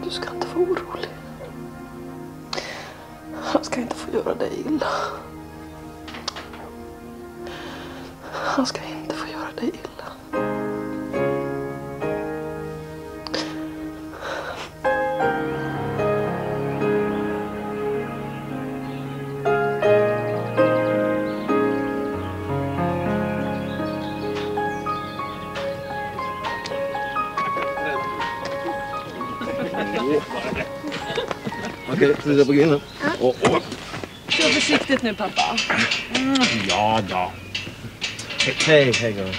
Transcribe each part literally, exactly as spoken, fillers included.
Du ska inte vara orolig. Han ska inte få göra dig illa. Han ska inte få göra dig illa. Okej, flytta på grinden. Ja. Oh, oh. Kör försiktigt nu, pappa. Mm. Ja då. Hej, hej då.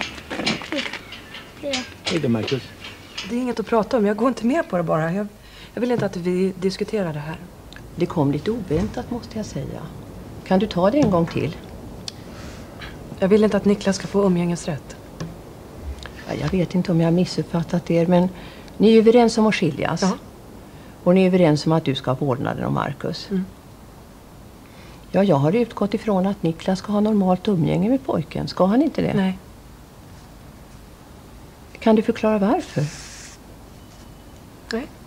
Hej då, Marcus. Det är inget att prata om. Jag går inte med på det bara. Jag, jag vill inte att vi diskuterar det här. Det kom lite oväntat, måste jag säga. Kan du ta det en gång till? Jag vill inte att Niklas ska få umgängesrätt. Ja, jag vet inte om jag har missuppfattat er, men ni är överens om att skiljas. Ja. Och ni är överens om att du ska ha vårdnaden om Marcus. Mm. Ja, jag har utgått ifrån att Niklas ska ha normalt umgänge med pojken. Ska han inte det? Nej. Kan du förklara varför? Nej.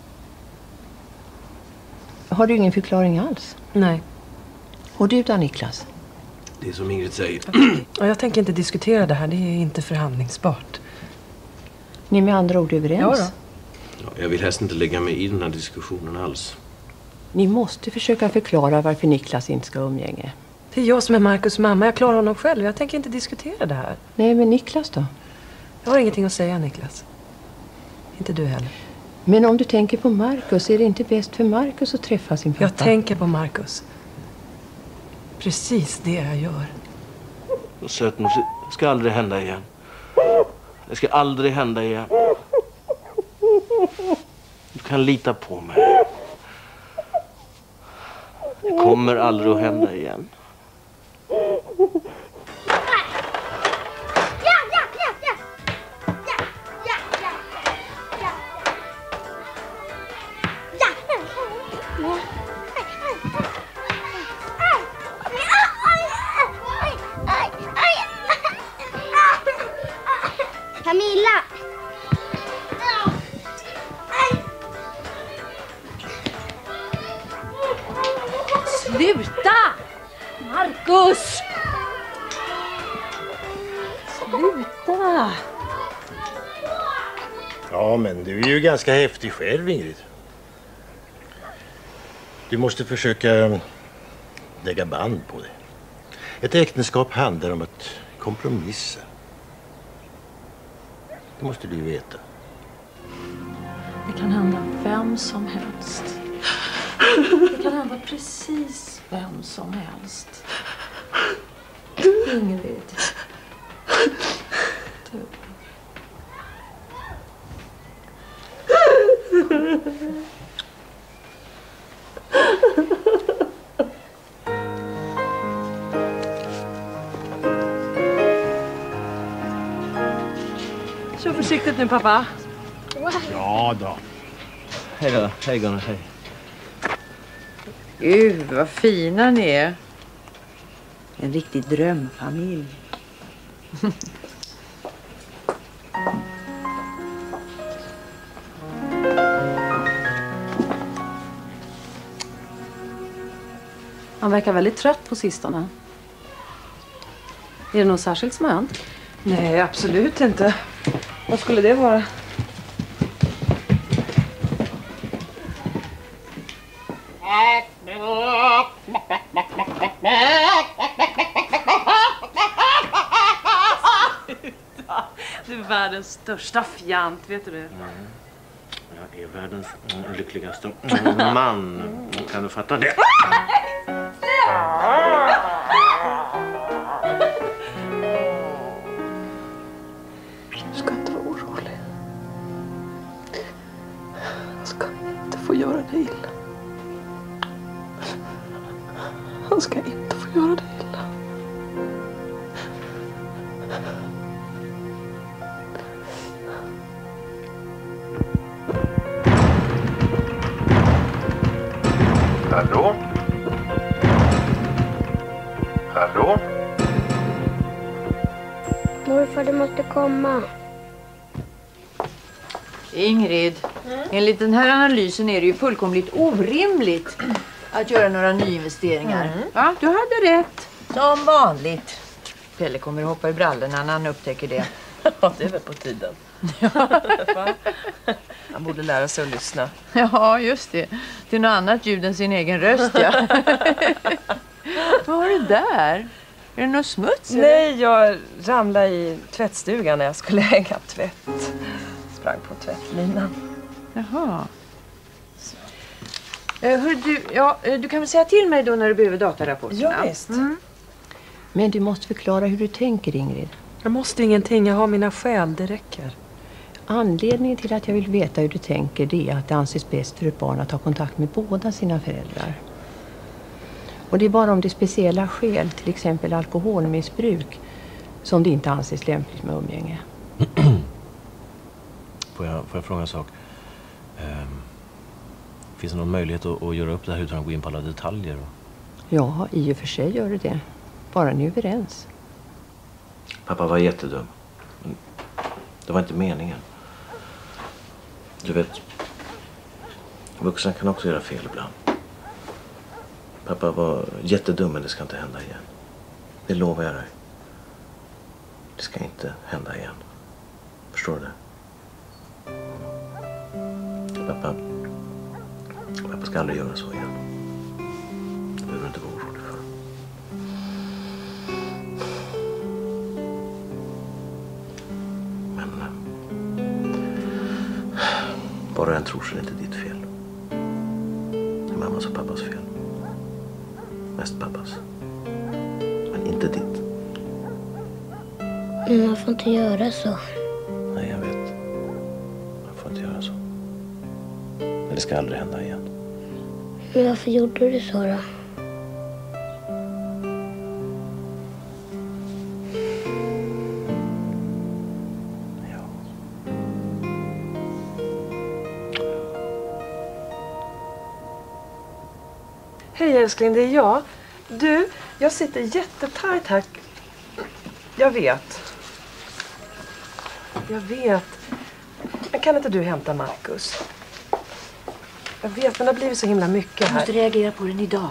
Har du ingen förklaring alls? Nej. Och du då, Niklas? Det är som Ingrid säger. Ja, jag tänker inte diskutera det här. Det är inte förhandlingsbart. Ni är med andra ord överens? Ja då. Ja, jag vill helst inte lägga mig i den här diskussionen alls. Ni måste försöka förklara varför Niklas inte ska ha umgänge. Det är jag som är Marcus mamma. Jag klarar honom själv. Jag tänker inte diskutera det här. Nej, men Niklas då? Jag har ingenting att säga, Niklas. Inte du heller. Men om du tänker på Marcus, är det inte bäst för Marcus att träffa sin pappa? Jag tänker på Marcus. Precis det jag gör. Söt, det ska aldrig hända igen. Det ska aldrig hända igen. Du kan lita på mig. Det kommer aldrig att hända igen. Camilla! Sluta! Marcus! Sluta! Ja, men du är ju ganska häftig själv, Ingrid. Du måste försöka lägga band på det. Ett äktenskap handlar om att kompromissa. Det måste du ju veta. Det kan hända vem som helst. Det kan hända precis vem som helst. Ingrid. Du. Kör försiktigt nu, pappa. Ja då. Hej då, hej Gunnar, hej. Gud, vad fina ni är. En riktig drömfamilj. Han verkar väldigt trött på sistone. Är det något särskilt som har hänt? Nej, absolut inte. Vad skulle det vara? Du är världens största fjant, vet du det? Mm. Jag är världens mm, lyckligaste man. Kan du fatta det? Du ska inte vara orolig. Han ska inte få göra dig illa. Han ska inte få göra dig illa. Hallå? Hallå? Morfar, du måste komma. Ingrid. Mm. Enligt den här analysen är det ju fullkomligt orimligt att göra några nyinvesteringar. Mm. Ja, du hade rätt. Som vanligt. Pelle kommer att hoppa i brallorna när han upptäcker det. Ja, det är väl på tiden. Han borde lära sig att lyssna. Ja, just det. Till något annat ljud än sin egen röst, ja. Vad har du där? Är det något smuts? Nej, eller? Jag ramlade i tvättstugan när jag skulle hänga tvätt. Sprang på tvättlinan. Jaha. Uh, hör du, ja, du kan väl säga till mig då när du behöver datarapporterna? Ja, visst. Mm. Men du måste förklara hur du tänker, Ingrid. Jag måste ingenting, jag har mina skäl, det räcker. Anledningen till att jag vill veta hur du tänker, det är att det anses bäst för ett barn att ha kontakt med båda sina föräldrar. Och det är bara om det är speciella skäl, till exempel alkoholmissbruk, som det inte anses lämpligt med umgänge. Får jag, får jag fråga en sak? Um, finns det någon möjlighet att, att göra upp det här utan att gå in på alla detaljer? Ja, i och för sig gör det det. Bara ni är överens. Pappa var jättedum. Men det var inte meningen. Du vet, vuxna kan också göra fel ibland. Pappa var jättedum, men det ska inte hända igen. Det lovar jag dig. Det ska inte hända igen. Förstår du det? Pappa, pappa ska aldrig göra så igen. Det behöver du inte vara orolig för. Men bara en tror så är det inte ditt fel. Det är mammas och pappas fel. Mest pappas. Men inte ditt. Men man får inte göra så. Nej, jag vet. Man får inte göra så. Men det ska aldrig hända igen. Men varför gjorde du så då? Ja. Hej älskling, det är jag. Du, jag sitter jättetajt här. Jag vet. Jag vet. Men kan inte du hämta Marcus? Jag vet, men det har blivit så himla mycket här. Du måste reagera på den idag.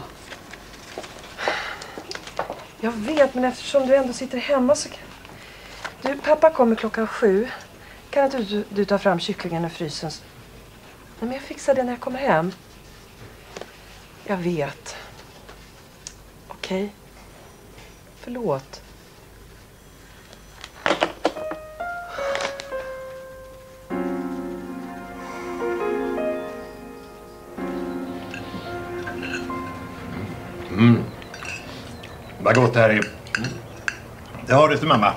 Jag vet, men eftersom du ändå sitter hemma så kan... Du, pappa kommer klockan sju. Kan inte du, du ta fram kycklingen ur frysen? Nej, men jag fixar det när jag kommer hem. Jag vet. Okej. Okay. Förlåt. Mm. Vad gott det här är. Det har du efter mamma.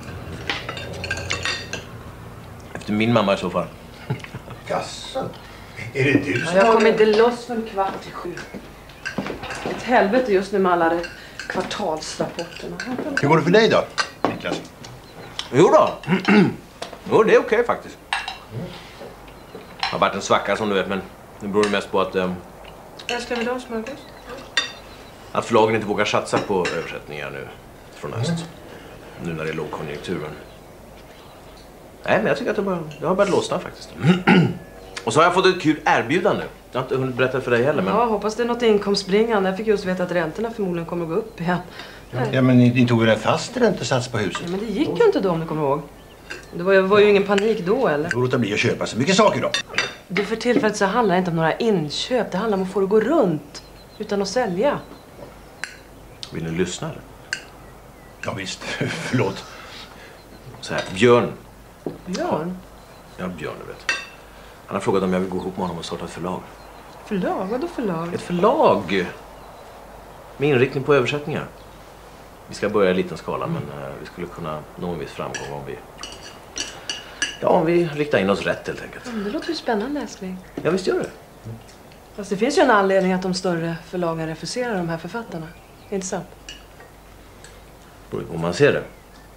Efter min mamma i så fall. Jaså? Är det du som... Ja, jag kommer inte loss för en kvart till sju. Ett helvete just nu med alla de kvartalsrapporterna. Hur går det för dig då, Niklas? Jo då. Jo, det är okej okay, faktiskt. Det har varit en svacka som du vet, men det beror mest på att... Um, jag ska vi ha smörgås? Att förlagen inte vågar satsa på översättningar nu från öst. Mm. Nu när det är lågkonjunktur. Men... Nej, men jag tycker att det, bara, det har börjat lossna faktiskt. Och så har jag fått ett kul erbjudande. Jag har inte hunnit berätta för dig heller. Men... Ja, hoppas det är något inkomstbringande. Jag fick just veta att räntorna förmodligen kommer att gå upp igen. Ja, ja men ni, ni tog väl en fast räntesats på huset? Ja, men det gick ju inte då om du kommer ihåg. Det var, var ju ingen panik då, eller? Då låter bli att köpa så mycket saker då. Du, för tillfället så handlar det inte om några inköp. Det handlar om att få det gå runt utan att sälja. Vill ni lyssna eller? Ja visst, förlåt. Så här, Björn. Björn? Ja, Björn du vet. Han har frågat om jag vill gå ihop med honom och starta ett förlag. Förlag? Vadå förlag? Ett förlag! Med inriktning på översättningar. Vi ska börja i liten skala, mm. men uh, vi skulle kunna nå en viss framgång om vi... Ja, om vi riktar in oss rätt helt enkelt. Mm, det låter ju spännande, älskling. Ja, visst gör det. Mm. Fast det finns ju en anledning att de större förlagen refuserar de här författarna. Inte sant? Om man ser det.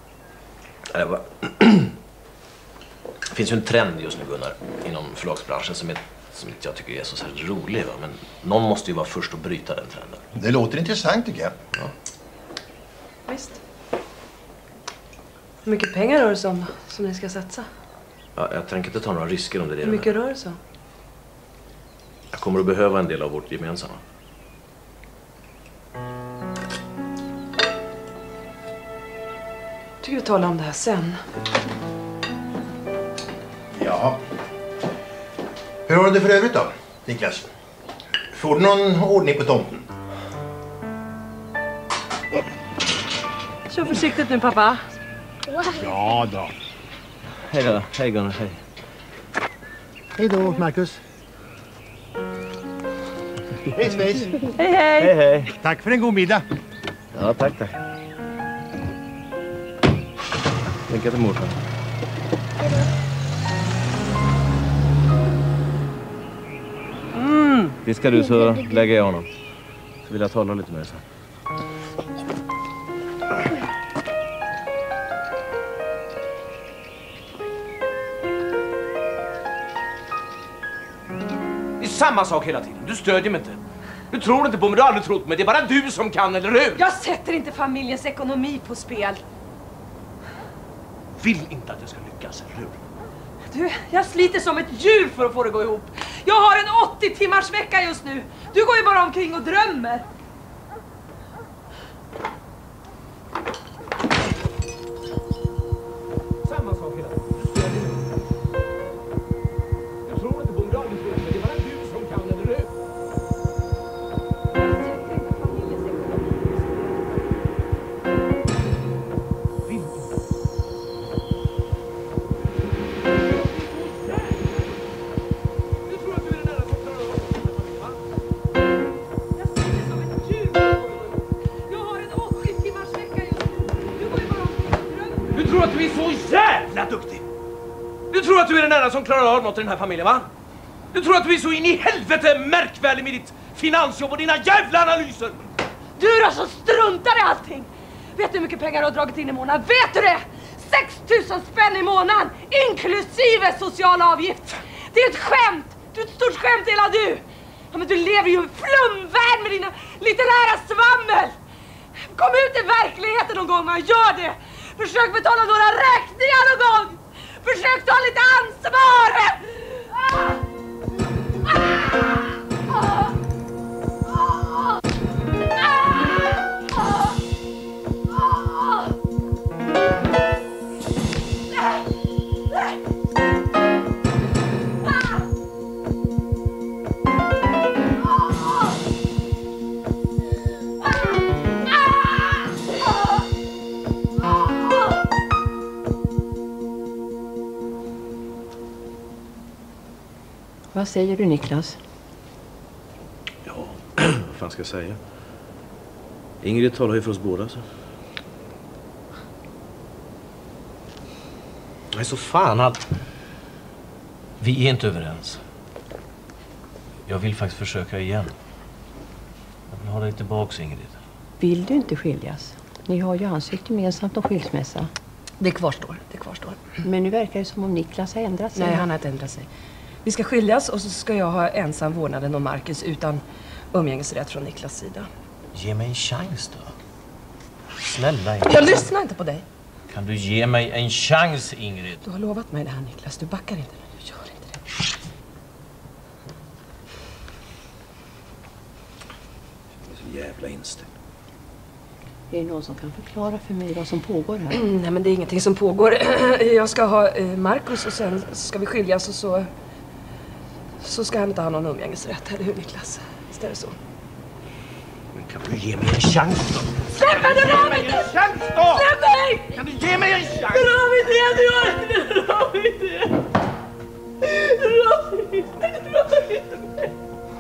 Det finns ju en trend just nu, Gunnar, inom förlagsbranschen som, är, som jag tycker är så särskilt rolig. Va? Men någon måste ju vara först att bryta den trenden. Det låter intressant tycker jag. Ja. Visst. Hur mycket pengar rör det sig om som ni ska satsa? Ja, jag tänker inte ta några risker om det är det. Hur mycket rör det sig om? Jag kommer att behöva en del av vårt gemensamma. Tycker vi talar om det här sen. Ja. Hur har du det för övrigt då, Niklas? Får du någon ordning på tomten? Kör försiktigt nu, pappa. Ja då. Hej då. Hej Gunnar. Hej. Hej då, Marcus. Hej Svejs. Hej, hej. Hej hej. Tack för en god middag. Ja, tack tack. Tänk till morsan. Mm. Diskar du så lägger jag honom. Så vill jag tala lite med dig sen. Det är samma sak hela tiden. Du stödjer mig inte. Du tror inte på mig, du har aldrig trott mig. Det är bara du som kan, eller hur? Jag sätter inte familjens ekonomi på spel. Vill inte att jag ska lyckas, eller hur? Du, jag sliter som ett djur för att få det att gå ihop. Jag har en åttio timmars vecka just nu. Du går ju bara omkring och drömmer. Samma sak hela tiden. Du stödjer mig inte. Du tror inte på mig, du har aldrig trott mig. Det är bara du som kan, eller hur? Du tror att du är så jävla duktig. Du tror att du är den enda som klarar av något i den här familjen, va? Du tror att du är så in i helvete märkvärdig med ditt finansjobb och dina jävla analyser. Du då som struntar i allting. Vet du hur mycket pengar du har dragit in i månaden? Vet du det? sex tusen spänn i månaden, inklusive social avgift. Det är ett skämt. Du är ett stort skämt hela du. Ja, men du lever ju i en flumvärld med dina litterära svammel. Kom ut i verkligheten någon gång, man gör det. Försök betala några räkningar någon gång. Försök ta lite ansvar. Ah! Ah! Ah! Vad säger du, Niklas? Ja, vad fan ska jag säga? Ingrid talar ju för oss båda så. Nej, så fan allt. Vi är inte överens. Jag vill faktiskt försöka igen. Jag vill ha dig tillbaka, Ingrid. Vill du inte skiljas? Ni har ju ansökt gemensamt om skilsmässa. Det kvarstår, det kvarstår. Men nu verkar det som om Niklas har ändrat sig. Nej, han har inte ändrat sig. Vi ska skiljas och så ska jag ha ensam vårdnaden om Marcus utan umgängesrätt från Niklas sida. Ge mig en chans då. Snälla, Ingrid. Jag lyssnar inte på dig. Kan du ge mig en chans, Ingrid? Du har lovat mig det här, Niklas. Du backar inte nu. Du gör inte det. Så jävla inställd. Är det någon som kan förklara för mig vad som pågår här? Mm, nej, men det är ingenting som pågår. Jag ska ha eh, Marcus och sen ska vi skiljas och så så ska han inte ha någon umgängesrätt, eller hur, Niklas? Visst är det så? Men kan du ge mig en chans då? Släpp mig! Du rör mig inte! Chans då! Släpp mig! Kan du ge mig en chans? Du rör mig inte! Du gör inte det! Du rör mig inte! Du rör mig inte! Du rör mig inte!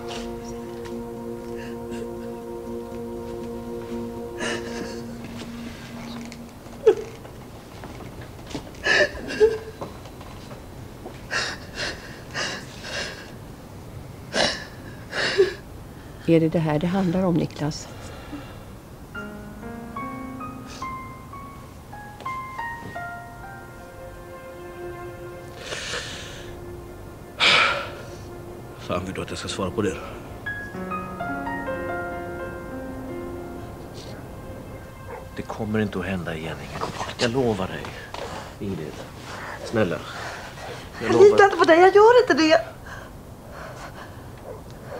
Är det det här det handlar om, Niklas? Fan, vill du att jag ska svara på det? Det kommer inte att hända igen, Ingrid. Jag lovar dig. Ingrid, snälla. Jag litar inte på dig, jag gör inte det.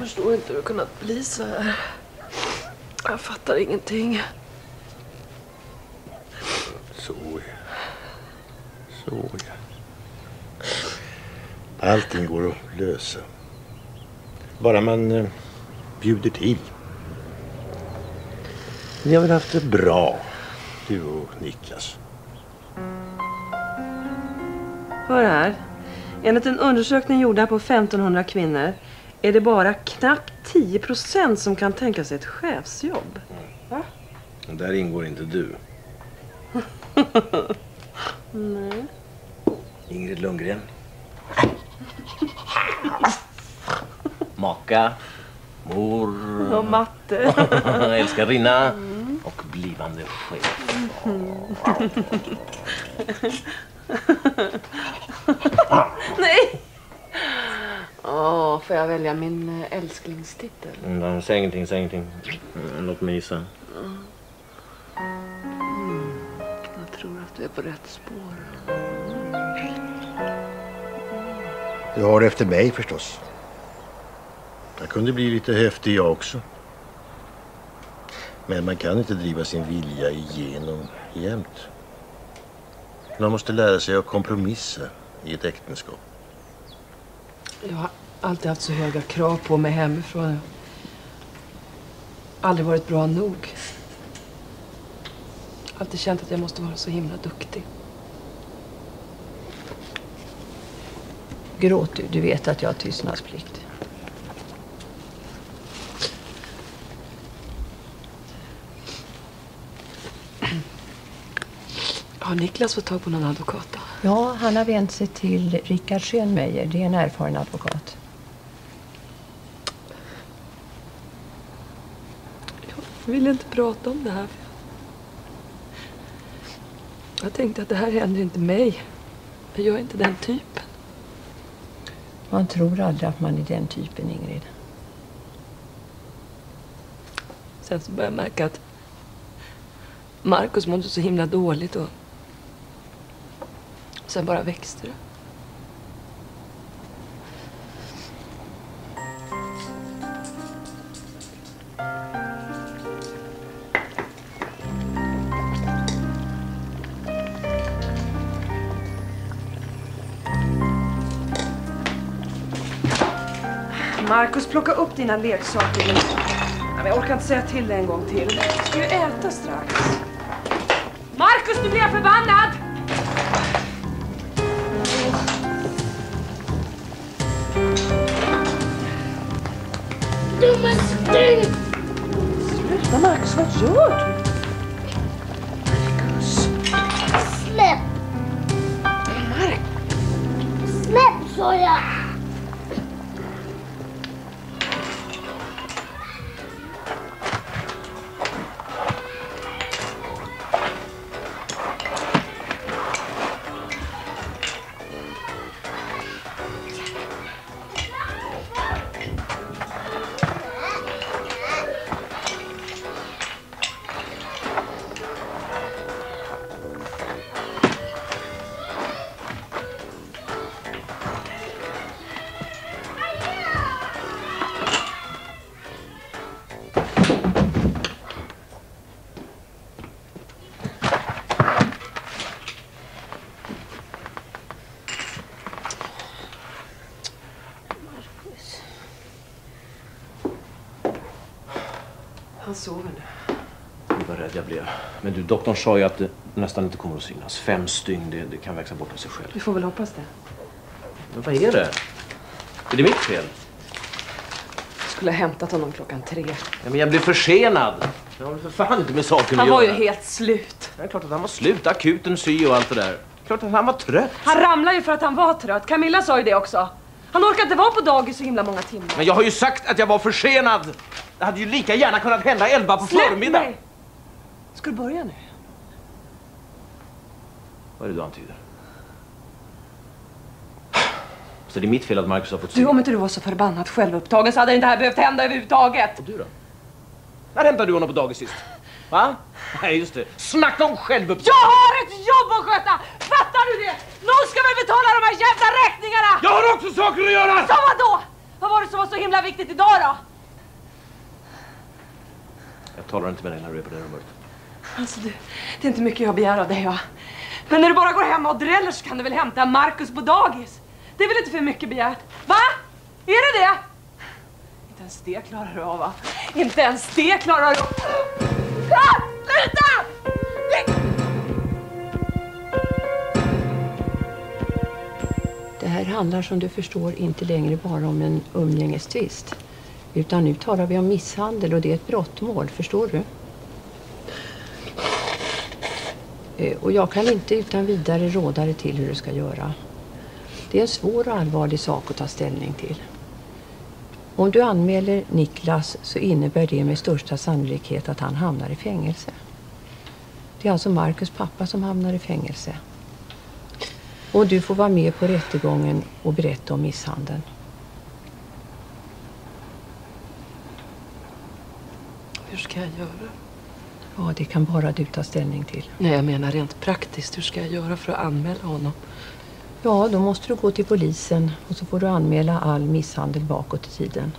förstår inte hur det kunnat bli så här. Jag fattar ingenting. Så ja. Så ja. Allting går att lösa. Bara man eh, bjuder till. Ni har väl haft det bra, du och Niklas? Hör här. Enligt en undersökning gjord på femtonhundra kvinnor är det bara knappt tio procent som kan tänka sig ett chefsjobb. Va? Där ingår inte du. Nej. Ingrid Lundgren. Maka. Mor. Och matte. Älskarinna. Mm. Och blivande chef. Mm. Nej! Åh, oh, får jag välja min älsklingstitel? Mm, säg ingenting, säg ingenting. Mm, låt mig gissa. Mm. Jag tror att du är på rätt spår. Du har efter mig förstås. Jag kunde bli lite häftig jag också. Men man kan inte driva sin vilja igenom jämt. Man måste lära sig att kompromissa i ett äktenskap. Jag har alltid haft så höga krav på mig hemifrån. Aldrig varit bra nog. Alltid känt att jag måste vara så himla duktig. Gråt du, du vet att jag har tystnadsplikt. Har Niklas fått tag på någon advokat då? Ja, han har vänt sig till Rickard Schönmeier. Det är en erfaren advokat. Jag vill inte prata om det här. Jag tänkte att det här händer inte mig. Jag är inte den typen. Man tror aldrig att man är den typen, Ingrid. Sen så började jag märka att Marcus mådde så himla dåligt och sen bara växte det. Marcus, plocka upp dina leksaker. Jag orkar inte säga till det en gång till. Jag ska ju äta strax. Marcus, nu blir jag förbannad! Dumma stund! Sluta, Marcus, vad gör du? Marcus. Släpp! Marcus. Släpp, sa jag! Han sover nu. Vad rädd jag blev. Men du, doktorn sa ju att det nästan inte kommer att synas. Fem stygn, det, det kan växa bort av sig själv. Vi får väl hoppas det. Men vad är det? Är det mitt fel? Jag skulle ha hämtat honom klockan tre. Ja, men jag blev försenad. Jag har för fan inte med saken att Han var göra. ju helt slut. Det är klart att han var slut. Akuten, sy och allt det där. Klart att han var trött. Han ramlade ju för att han var trött. Camilla sa ju det också. Han orkade inte vara på dagis så himla många timmar. Men jag har ju sagt att jag var försenad. Det hade ju lika gärna kunnat hända elva på Släpp förmiddag. mig! Ska du börja nu? Vad är det du antyder? Så det är mitt fel att Marcus har fått Du, om inte du var så förbannat självupptagen så hade det inte här behövt hända överhuvudtaget. Och du då? När hämtade du honom på dagis sist? Va? Nej, just det. Snacka om självupptagen. Jag har ett jobb att sköta! Fattar du det? Någon ska väl betala de här jävla räkningarna! Jag har också saker att göra! Så vadå? Vad var det som var så himla viktigt idag då? Jag talar inte med dig när du är på det rummet. Alltså du, det är inte mycket jag begär av dig, va? Men när du bara går hem och dräller så kan du väl hämta Marcus på dagis? Det är väl inte för mycket begärt? Va? Är det det? Inte ens det klarar du av, va? Inte ens det klarar du av. Ah, sluta! Det här handlar som du förstår inte längre bara om en umgängestvist. Utan nu talar vi om misshandel och det är ett brottmål, förstår du? Och jag kan inte utan vidare råda dig till hur du ska göra. Det är en svår och allvarlig sak att ta ställning till. Om du anmäler Niklas så innebär det med största sannolikhet att han hamnar i fängelse. Det är alltså Marcus pappa som hamnar i fängelse. Och du får vara med på rättegången och berätta om misshandeln. Hur ska jag göra? Ja, det kan bara du ta ställning till. Nej, jag menar rent praktiskt. Hur ska jag göra för att anmäla honom? Ja, då måste du gå till polisen och så får du anmäla all misshandel bakåt i tiden.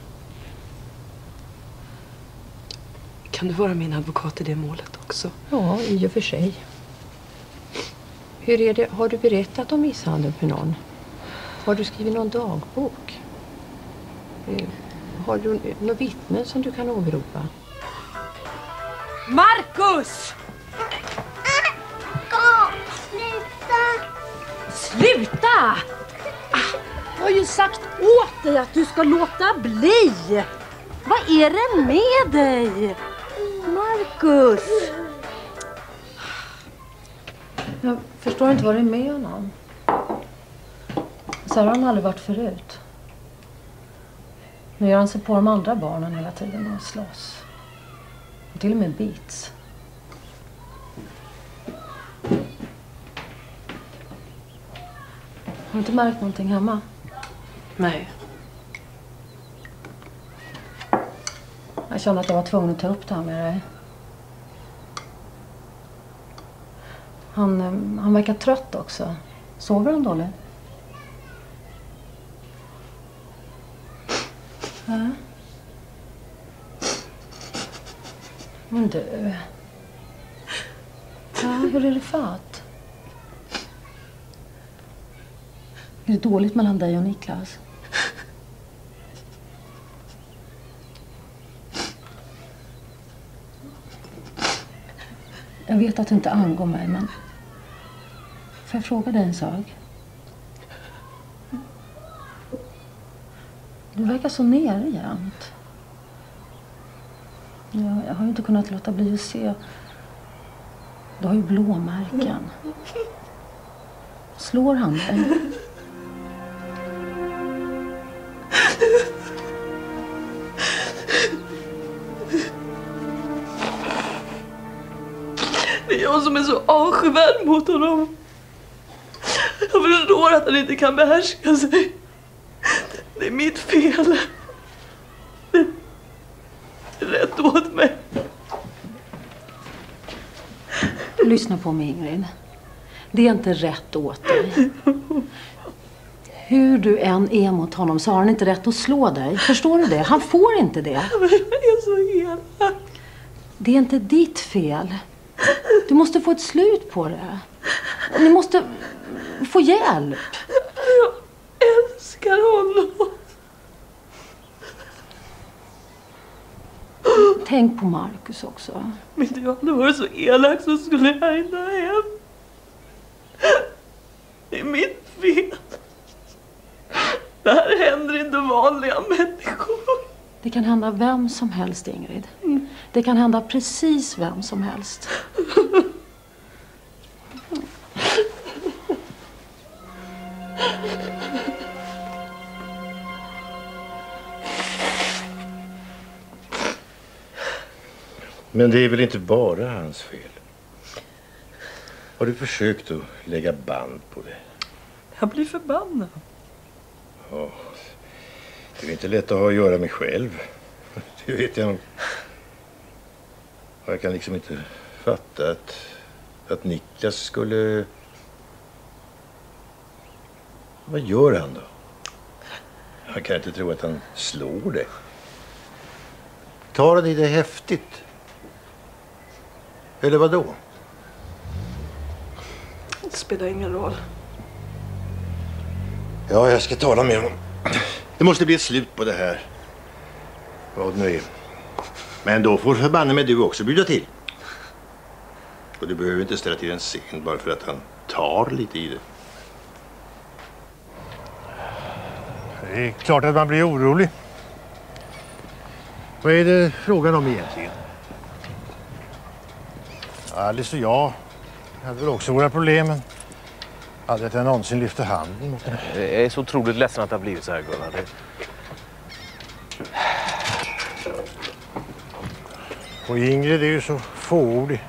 Kan du vara min advokat i det målet också? Ja, i och för sig. Hur är det? Har du berättat om misshandel för någon? Har du skrivit någon dagbok? Har du några vittnen som du kan åberopa? Marcus! Gå! Sluta! Sluta! Ah, jag har ju sagt åt dig att du ska låta bli. Vad är det med dig? Marcus! Jag förstår inte vad det är med honom. Så här har han aldrig varit förut. Nu gör han sig på de andra barnen hela tiden och slåss. Och till och med bits. Har du inte märkt någonting hemma? Nej. Jag kände att jag var tvungen att ta upp det här med dig. Han, han verkar trött också. Sover han dåligt? Ja. Men du... Ja, hur är det fatt? Är det dåligt mellan dig och Niklas? Jag vet att det inte angår mig, men... Får jag fråga dig en sak? Du verkar så nere jämt. Jag, jag har ju inte kunnat låta bli att se. Du har ju blåmärken. Slår han dig? Det är jag som är så avskyvärd mot honom. Jag förstår att han inte kan behärska sig. Det är mitt fel. Det är rätt åt mig. Lyssna på mig, Ingrid. Det är inte rätt åt dig. Hur du än är mot honom så har han inte rätt att slå dig. Förstår du det? Han får inte det. Jag är så elak. Det är inte ditt fel. Du måste få ett slut på det. Ni måste få hjälp. Jag älskar honom. Tänk på Marcus också. Men inte jag hade varit så elak så skulle jag inte ha hem. Det är mitt fel. Det här händer inte vanliga människor. Det kan hända vem som helst, Ingrid. Det kan hända precis vem som helst. Men det är väl inte bara hans fel? Har du försökt att lägga band på det? Jag blir förbannad. Ja, det är inte lätt att ha att göra med själv. Det vet jag nog. Jag kan liksom inte fatta att, att Niklas skulle... Vad gör han då? Jag kan inte tro att han slår dig. Tar det lite häftigt? Eller vad då? Det spelar ingen roll. Ja, jag ska tala med honom. Det måste bli ett slut på det här. Vad nu är. Men då får förbanne med du också bjuda till. Och du behöver inte ställa till en scen bara för att han tar lite i det. Det är klart att man blir orolig. Vad är det frågan om egentligen? Alice och jag hade väl också våra problem, men aldrig att jag någonsin lyfte handen mot henne. Jag är så otroligt ledsen att det har blivit så här, Gunnar. Det... Och Ingrid är ju så fåordig.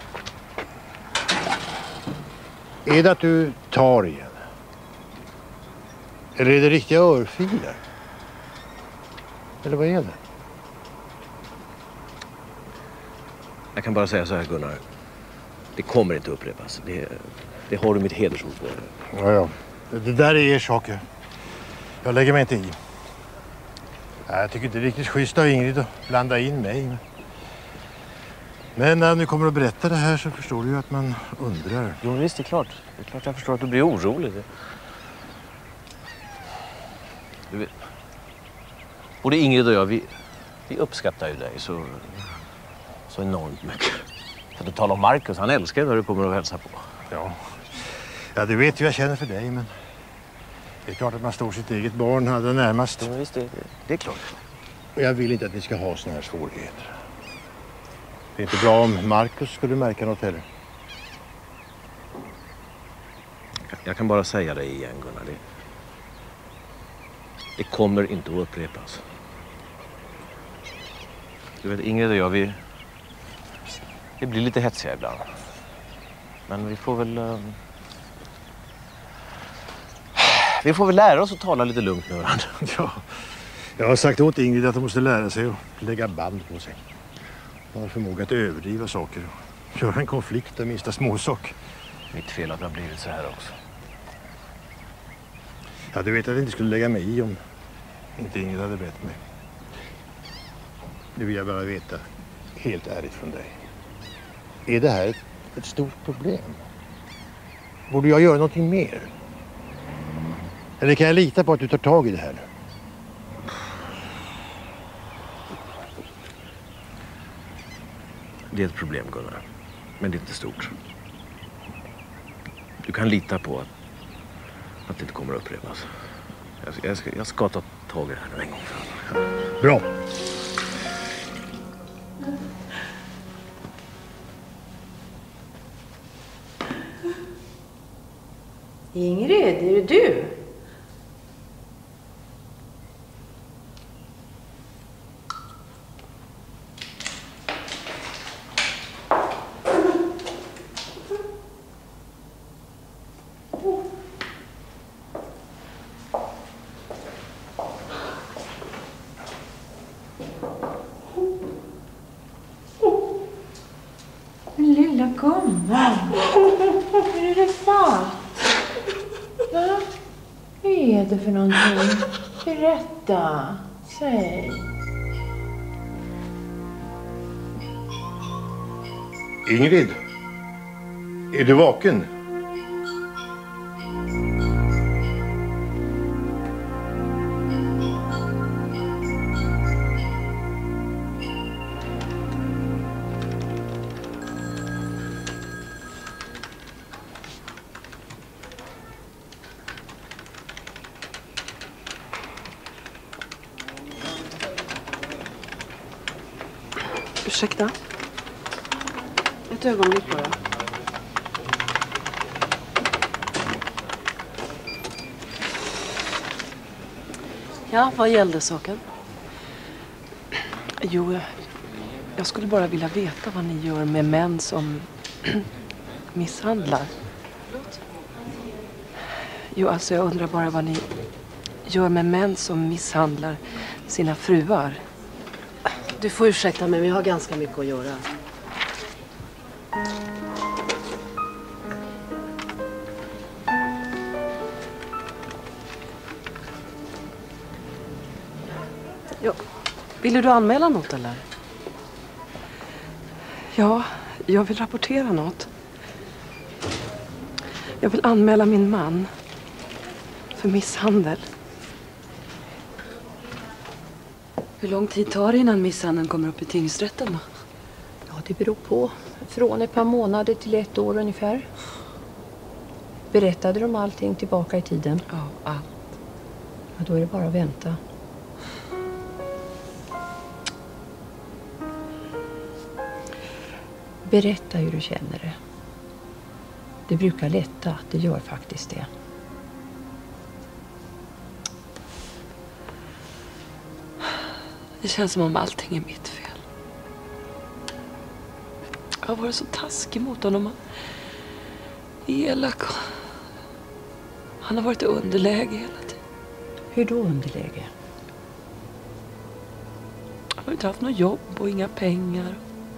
Är det att du tar igen? Eller är det riktiga örfilar? Eller vad är det? Jag kan bara säga så här, Gunnar. Det kommer inte upprepas. Det, det har du mitt hedersord på. Ja, ja. Det där är er sak. Jag lägger mig inte i. Jag tycker inte det är riktigt schysst av Ingrid att blanda in mig. Men när du kommer att berätta det här så förstår du ju att man undrar. Jo, visst, det är klart. Det är klart jag förstår att du blir orolig. Du vet, både Ingrid och jag, vi, vi uppskattar ju dig så, så enormt mycket. För att tala om Marcus, han älskar när du kommer och hälsa på. Ja. Ja, du vet ju jag känner för dig, men det är klart att man står sitt eget barn hade närmast. Ja, visst, det, det, det är klart. Och jag vill inte att ni ska ha såna här svårigheter. Det är inte bra om Marcus skulle märka något heller. Jag kan bara säga det igen, Gunnar. Det, det kommer inte att upprepas. Du vet, Ingrid och jag, vi, vi blir lite hetsiga ibland. Men vi får väl... Um, vi får väl lära oss att tala lite lugnt med varandra. Ja, jag har sagt åt Ingrid att hon måste lära sig att lägga band på sig. Hon har förmåga att överdriva saker och göra en konflikt av minsta småsak. Mitt fel att det har blivit så här också. Ja, du vet att jag inte skulle lägga mig i om inte Ingrid hade bett mig. Nu vill jag bara veta, helt ärligt från dig. Är det här ett, ett stort problem? Borde jag göra någonting mer? Eller kan jag lita på att du tar tag i det här? Det är ett problem, Gunnar. Men det är inte stort. Du kan lita på att, att det inte kommer att upprepas. Jag, jag, ska, jag ska ta tag i det här en gång för alla. Bra. Ingrid, är det du? Lilla gumman. Är det sant? Va? Vad är det för någonting? Berätta. Säg. Ingrid, är du vaken? Ursäkta? Ett ögonblick bara. Ja, vad gällde saken? Jo, jag skulle bara vilja veta vad ni gör med män som misshandlar. Jo, alltså jag undrar bara vad ni gör med män som misshandlar sina fruar. Du får ursäkta mig, vi har ganska mycket att göra. Ja. Vill du anmäla något eller? Ja, jag vill rapportera något. Jag vill anmäla min man för misshandel. Hur lång tid tar det innan misshandeln kommer upp i tingsrätten då? Ja, det beror på. Från ett par månader till ett år ungefär. Berättade de allting tillbaka i tiden? Ja, allt. Ja, då är det bara att vänta. Berätta hur du känner det. Det brukar lätta, det gör faktiskt det. Det känns som om allting är mitt fel. Jag har varit så taskig mot honom. Elak. Han har varit i underläge hela tiden. Hur då underläge? Han har inte haft något jobb och inga pengar.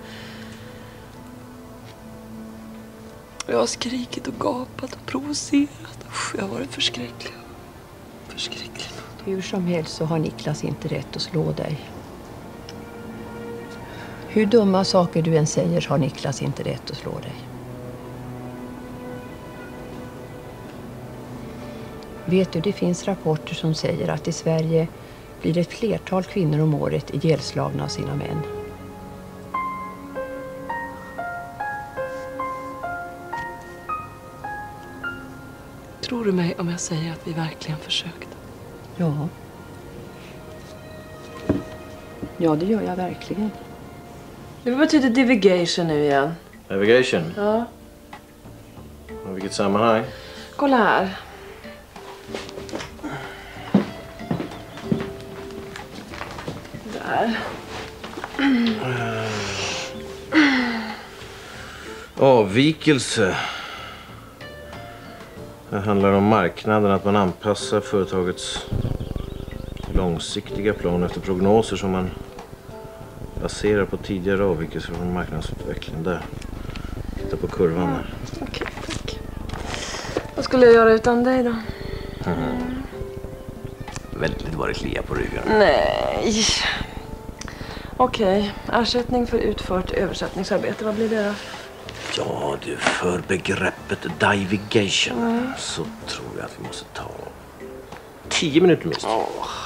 Jag har skrikit och gapat och provocerat. Usch, jag har varit förskräcklig. Förskräcklig. Hur som helst så har Niklas inte rätt att slå dig. Hur dumma saker du än säger så har Niklas inte rätt att slå dig. Vet du, det finns rapporter som säger att i Sverige blir ett flertal kvinnor om året ihjälslagna av sina män. Tror du mig om jag säger att vi verkligen försökte? Ja. Ja, det gör jag verkligen. Vad betyder divigation nu igen? Navigation? Ja. I vilket sammanhang? Kolla här. Där. Avvikelse. Det handlar om marknaden, att man anpassar företagets långsiktiga plan efter prognoser som man baserar på tidigare avvikelser från marknadsutvecklingen. Där. Titta på kurvan där. Okej, tack. Vad skulle jag göra utan dig då? Mm. Väldigt var det klia på ryggen. Nej. Okej, ersättning för utfört översättningsarbete, vad blir det då? Ja, du, för begreppet divigation Mm. så tror jag att vi måste ta tio minuter minst. Oh.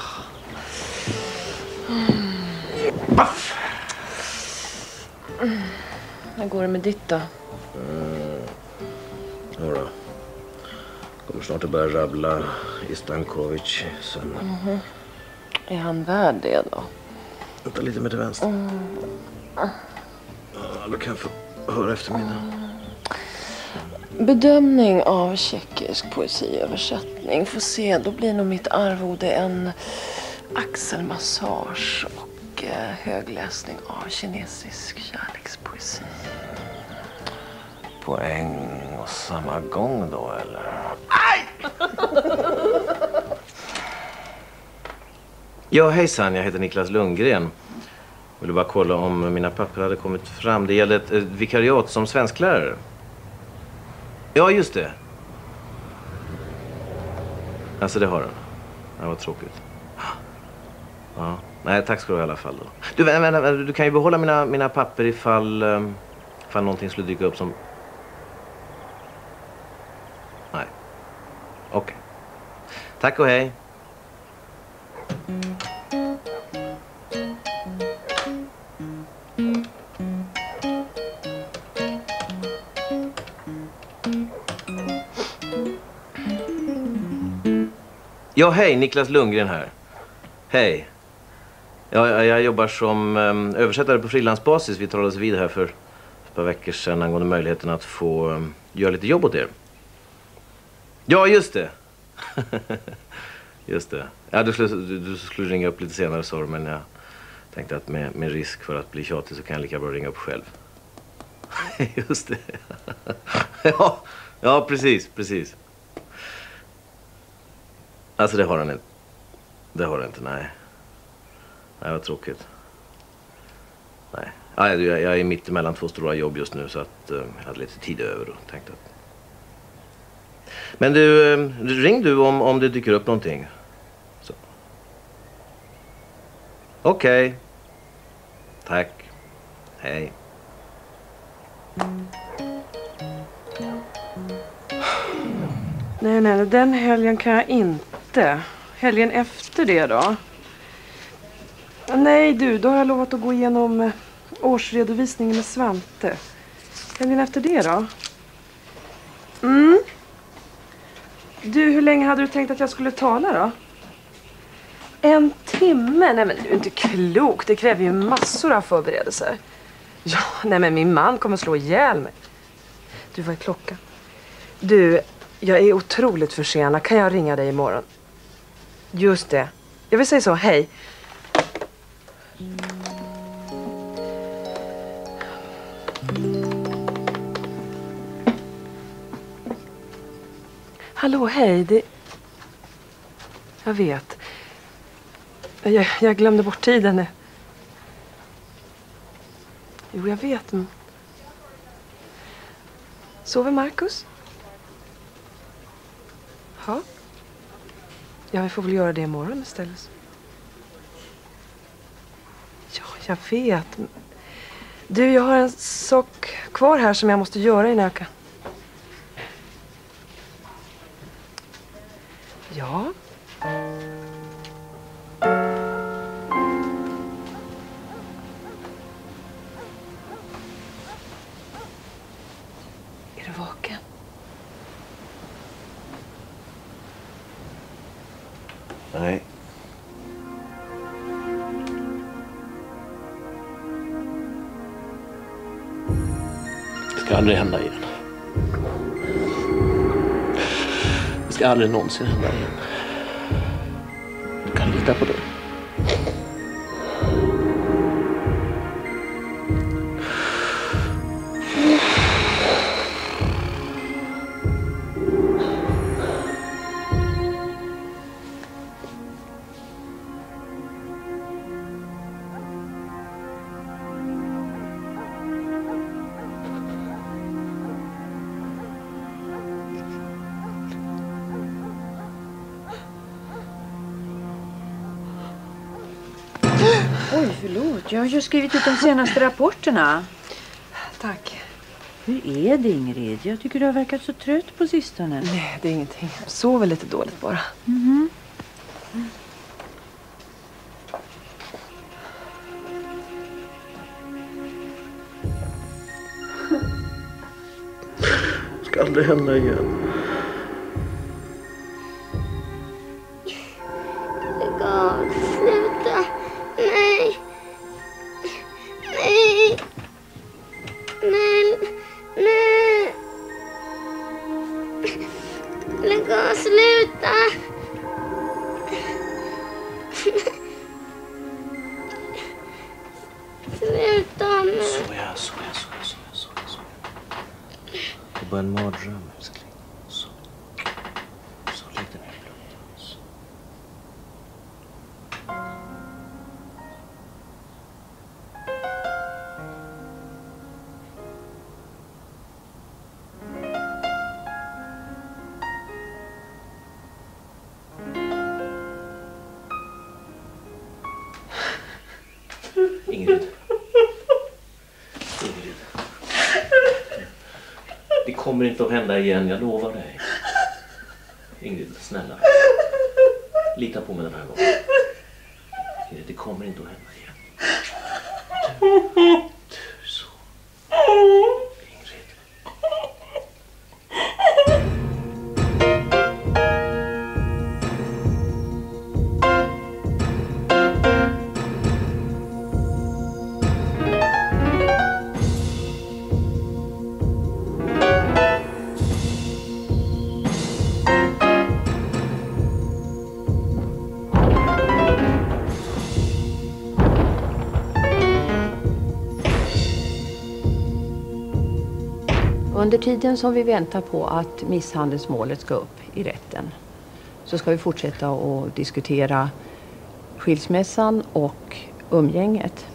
Mm. Hur går det med ditt då? Mm. Ja då. Kommer snart att börja rabbla i Stankovic sen. Mm-hmm. Är han värd det då? Vänta lite med till vänster. Mm. Ja, då kan jag få höra eftermiddag. Bedömning av tjeckisk poesiöversättning. Får se, då blir nog mitt arvode en axelmassage och eh, högläsning av kinesisk kärlekspoesi. På en och samma gång då, eller? Aj! Ja, hejsan, jag heter Niklas Lundgren. Vill du bara kolla om mina papper hade kommit fram. Det gäller ett, ett vikariat som svensklärare. Ja, just det. Alltså, det har den. Det var tråkigt. Ja. Nej, tack ska du ha i alla fall då. Du, vänta, vänta, du kan ju behålla mina, mina papper ifall, um, ifall någonting skulle dyka upp som... Nej. Okej. Okay. Tack och hej. Ja, hej, Niklas Lundgren här. Hej. Ja, jag, jag jobbar som um, översättare på frilansbasis. Vi talades vid här för ett par veckor sedan angående möjligheten att få um, göra lite jobb åt er. Ja, just det. Just det. Ja, du skulle, du, du skulle ringa upp lite senare, sa du, men jag tänkte att med, med risk för att bli tjatig så kan jag lika bra ringa upp själv. Just det. Ja, ja, precis, precis. Alltså, det har han inte. Det har han inte, nej. Nej, vad tråkigt. Nej. Ja, jag, jag är mitt emellan två stora jobb just nu så att uh, jag hade lite tid över och tänkte att... Men du, uh, ring du om, om det dyker upp någonting. Så. Okej. Okay. Tack. Hej. Nej, nej, den helgen kan jag inte. Helgen efter det då? Nej du, då har jag lovat att gå igenom årsredovisningen med Svante. Helgen efter det då? Mm. Du, hur länge hade du tänkt att jag skulle tala då? En timme? Nej men du är inte klok. Det kräver ju massor av förberedelser. Ja, nej men min man kommer slå ihjäl mig. Du, vad är klockan? Du, jag är otroligt försenad. Kan jag ringa dig imorgon? Just det. Jag vill säga så, hej. Hallå, hej. Det... Jag vet. Jag, jag glömde bort tiden. Jo, jag vet. Men... Sover Marcus? Ja. Ja, vi får väl göra det imorgon istället. Ja, jag vet. Du, jag har en sak kvar här som jag måste göra innan jag kan. Ja. Är du vaken? Nej. Det ska aldrig hända igen. Det ska aldrig någonsin hända igen. Du kan lita på det. Oj, förlåt. Jag har ju skrivit ut de senaste rapporterna. Tack. Hur är det, Ingrid? Jag tycker du har verkat så trött på sistone. Nej, det är ingenting. Jag sover lite dåligt bara. Mhm. Mm. Det ska aldrig hända igen. Lägg av, sluta. Nej. Nej. Nej. Nej. Lägg av, sluta. Sluta nu. Såja, såja, såja, såja, såja, såja. Det är bara en mardröm, älskling. Så. Så, lägg den här blöta. Så. Ingrid. Ingrid. Det kommer inte att hända igen, jag lovar dig. Ingrid, snälla. Lita på mig den här gången. Ingrid, det kommer inte att hända igen. Du, du så. Ingrid. Under tiden som vi väntar på att misshandelsmålet ska upp i rätten så ska vi fortsätta att diskutera skilsmässan och umgänget.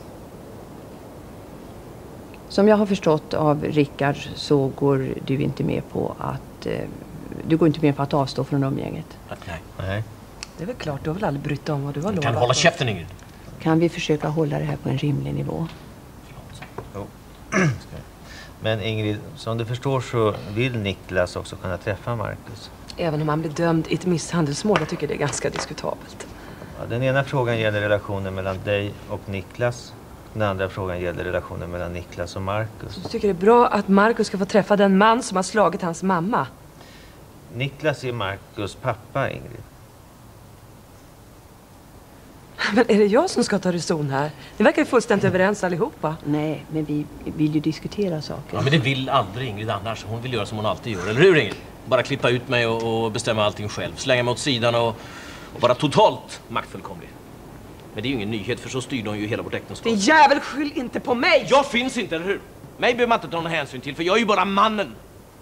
Som jag har förstått av Rickard så går du inte med på att eh, du går inte med på att avstå från umgänget. Nej. Nej. Det är väl klart, du har väl aldrig brytt om vad du har Du lovat. kan hålla käften, Ingrid. kan vi försöka hålla det här på en rimlig nivå. Jo. Men Ingrid, som du förstår så vill Niklas också kunna träffa Marcus. Även om han blir dömd i ett misshandelsmål, jag tycker det är ganska diskutabelt. Ja, den ena frågan gäller relationen mellan dig och Niklas. Den andra frågan gäller relationen mellan Niklas och Marcus. Jag tycker det är bra att Marcus ska få träffa den man som har slagit hans mamma. Niklas är Marcus pappa, Ingrid. Men är det jag som ska ta reson här? Ni verkar ju fullständigt överens allihopa. Nej, men vi vill ju diskutera saker. Ja, men det vill aldrig Ingrid annars. Hon vill göra som hon alltid gör. Eller hur, Ingrid? Bara klippa ut mig och, och bestämma allting själv. Slänga mig åt sidan och, och vara totalt maktfullkomlig. Men det är ju ingen nyhet, för så styrde hon ju hela vårt äktenskap. Det jävel, skyll inte på mig! Jag finns inte, eller hur? Mig behöver man inte ta någon hänsyn till, för jag är ju bara mannen.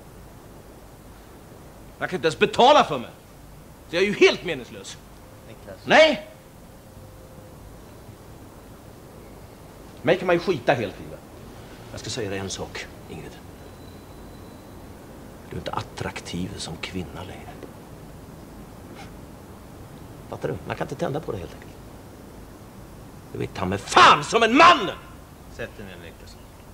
Jag kan inte ens betala för mig. Så jag är ju helt meningslös. Niklas. Nej! Mig kan man ju skita helt i. Jag ska säga dig en sak, Ingrid. Du är inte attraktiv som kvinna längre. Fattar du? Man kan inte tända på det helt enkelt. Du är ta med fan som en man! Sätt dig ner, Niklas.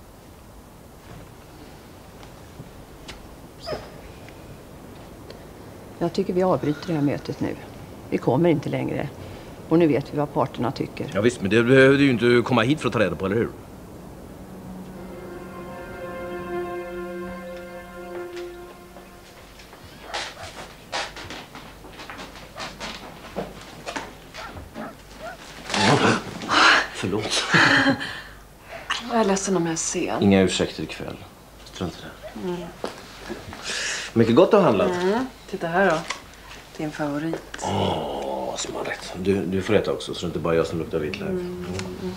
Jag tycker vi avbryter det här mötet nu. Vi kommer inte längre. Och nu vet vi vad parterna tycker. Ja visst, men det behövde ju inte komma hit för att ta reda på, eller hur? Förlåt. Jag är ledsen om jag är sen. Inga ursäkter ikväll. Strunt i det. Mm. Mycket gott har handlat. Mm. Titta här då. Din favorit. Åh, oh, vad smarrigt. Du, du får äta också, så det är inte bara jag som luktar vitlök. Mm. Mm.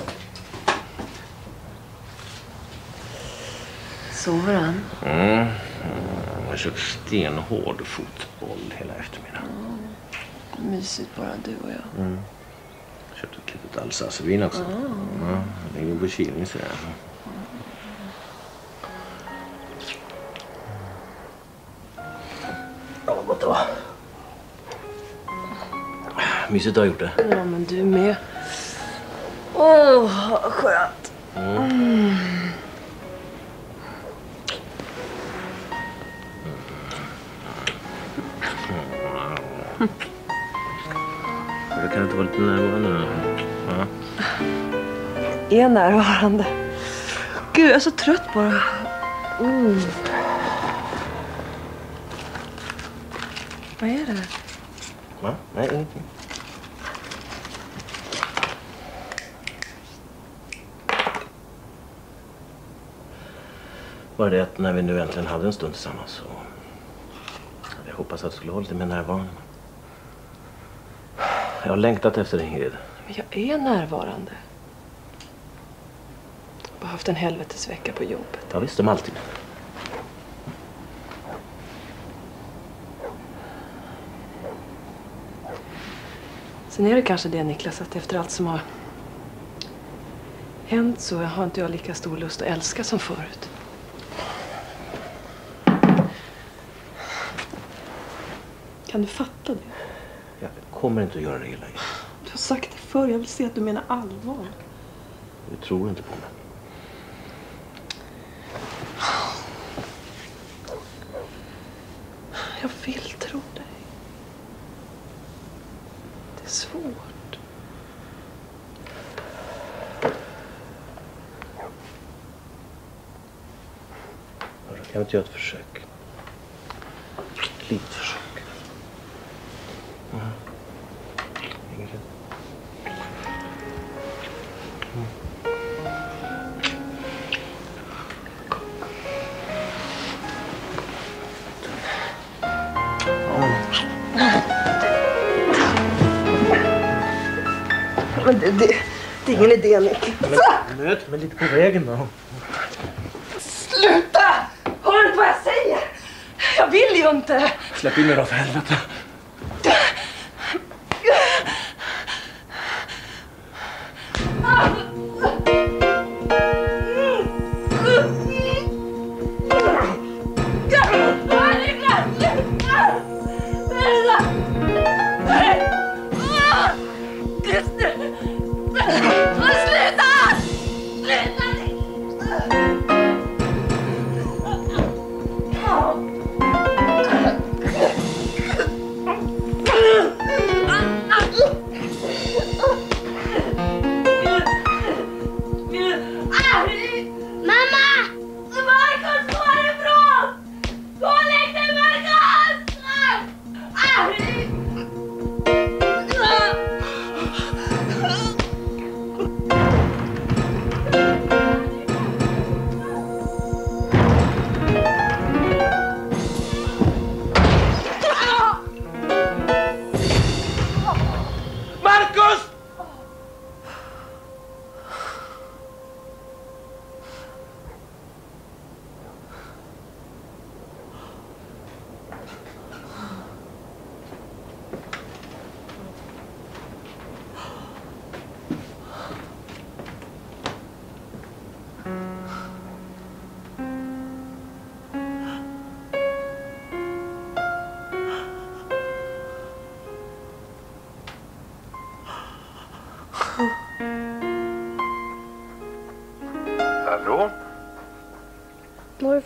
Sover han? Mm. Mm. Jag har kört stenhård fotboll hela eftermiddagen. Mm. Mysigt bara, du och jag. Mm. Jag köpte ett litet Alsace-vin också. Mm. Ja, det ligger på kylning sådär. Ja, vad gott det var. Mysigt har gjort det. Ja, men du med. Åh, oh, vad skönt. Mm. Mm. Jag kan inte vara lite närvarande. Ja. Är närvarande. Gud, jag är så trött bara. Mm. Vad är det? Va? Nej, ingenting. Var det att när vi nu äntligen hade en stund tillsammans så hade jag hoppats att det skulle vara lite mer närvarande. Jag har längtat efter dig, Ingrid. Men jag är närvarande. Jag har haft en helvetesvecka på jobbet. Ja, visst, de alltid. Sen är det kanske det, Niklas, att efter allt som har hänt så har inte jag lika stor lust att älska som förut. Kan du fatta det? Jag kommer inte att göra det hela igen. Du har sagt det förr, jag vill se att du menar allvar. Du tror inte på mig. Jag vill tro dig. Det är svårt. Jag kan inte göra ett försök. Ett litet försök. Mm. Ingrid. Mm. Men det, det, det är ingen idé, Nick. Men möt mig lite på vägen då. Sluta! Hör du inte vad jag säger? Jag vill ju inte. Släpp in mig då, för helvete.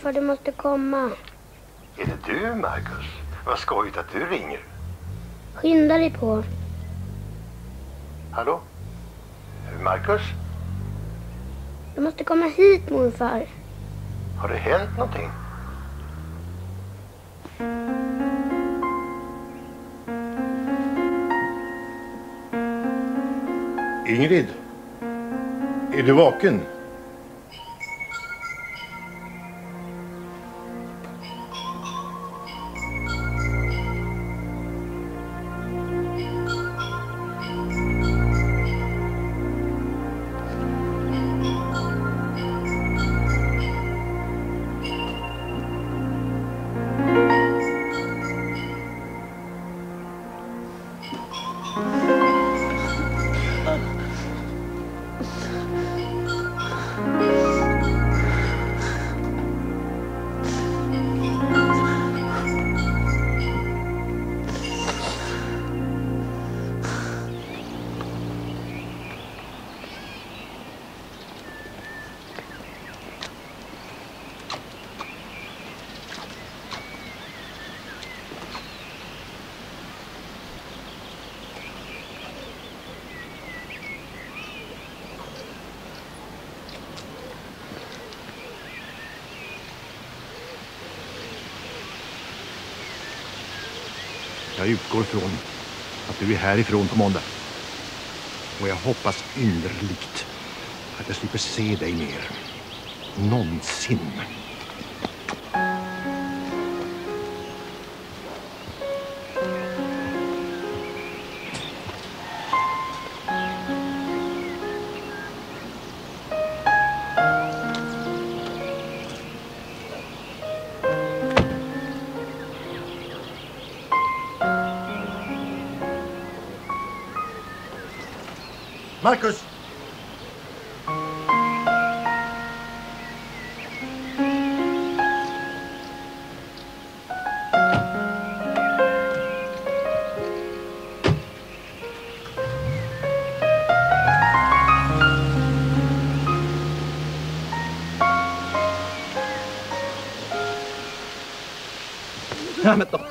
morfar, du måste komma. Är det du, Marcus? Vad skojigt att du ringer. Skynda dig på. Hallå? Marcus? Du måste komma hit, morfar. Har det hänt någonting? Ingrid? Är du vaken? Jag utgår från att du är härifrån på måndag. Och jag hoppas innerligt att jag slipper se dig mer. Någonsin. Marcus! Ja, men då.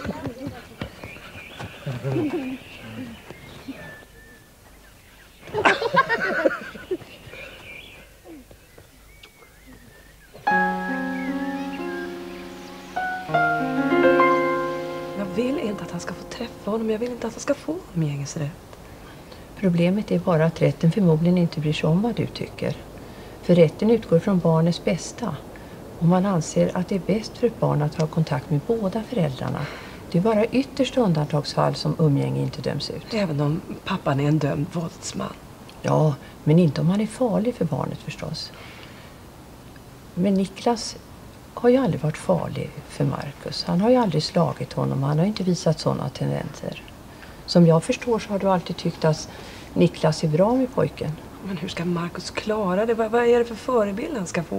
Jag vill inte att han ska få träffa honom. Jag vill inte att han ska få umgängesrätt. Problemet är bara att rätten förmodligen inte bryr sig om vad du tycker. För rätten utgår från barnets bästa. Och man anser att det är bäst för ett barn att ha kontakt med båda föräldrarna. Det är bara ytterst undantagsfall som umgänge inte döms ut. Även om pappan är en dömd våldsman. Ja, men inte om han är farlig för barnet förstås. Men Niklas har ju aldrig varit farlig för Marcus. Han har ju aldrig slagit honom. Han har inte visat sådana tendenser. Som jag förstår så har du alltid tyckt att Niklas är bra med pojken. Men hur ska Marcus klara det? Vad, vad är det för förebild han ska få?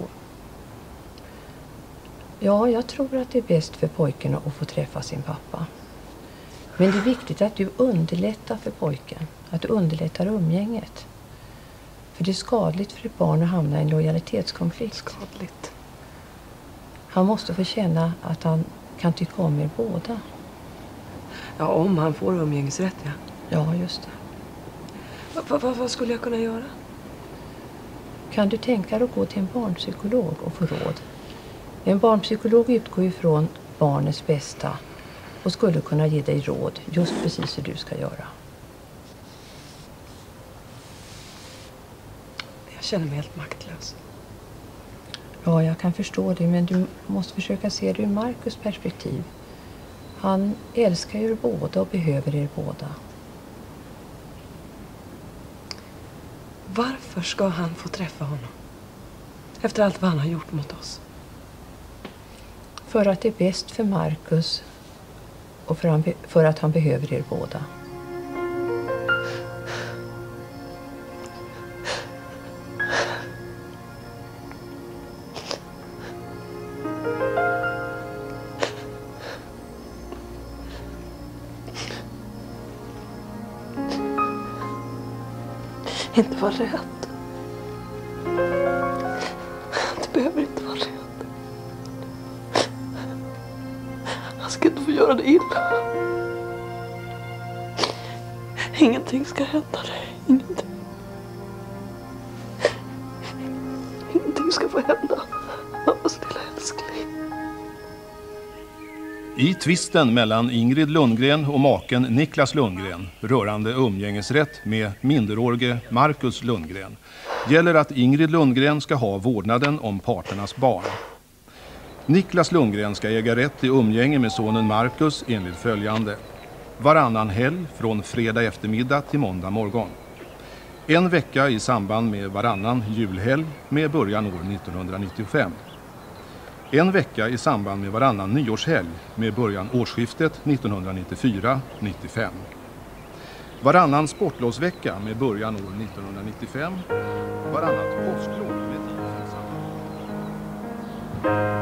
Ja, jag tror att det är bäst för pojken att få träffa sin pappa. Men det är viktigt att du underlättar för pojken. Att du underlättar umgänget. För det är skadligt för ett barn att hamna i en lojalitetskonflikt. Skadligt. Han måste få känna att han kan tycka om er båda. Ja, om han får umgängesrätt, ja. Ja, just det. Va, va, va, vad skulle jag kunna göra? Kan du tänka dig att gå till en barnpsykolog och få råd? En barnpsykolog utgår ifrån barnets bästa och skulle kunna ge dig råd just precis hur du ska göra. Jag känner mig helt maktlös. Ja, jag kan förstå det, men du måste försöka se det ur Marcus perspektiv. Han älskar er båda och behöver er båda. Varför ska han få träffa honom? Efter allt vad han har gjort mot oss. För att det är bäst för Marcus och för, han, för att han behöver er båda. Inte vara rädd. Du behöver inte vara rädd. ska inte få göra det illa. Ingenting ska hända dig. Ingenting. Ingenting ska få hända. Mammas lilla älskling. I tvisten mellan Ingrid Lundgren och maken Niklas Lundgren rörande umgängesrätt med minderårige Marcus Lundgren gäller att Ingrid Lundgren ska ha vårdnaden om parternas barn. Niklas Lundgren ska äga rätt till umgänge med sonen Marcus enligt följande: varannan helg från fredag eftermiddag till måndag morgon. En vecka i samband med varannan julhelg med början år nittonhundranittiofem. En vecka i samband med varannan nyårshelg med början årsskiftet nittonhundranittiofyra nittiofem. Varannan sportlovsvecka med början år nittonhundranittiofem. Varannat påsklov med tiden samma.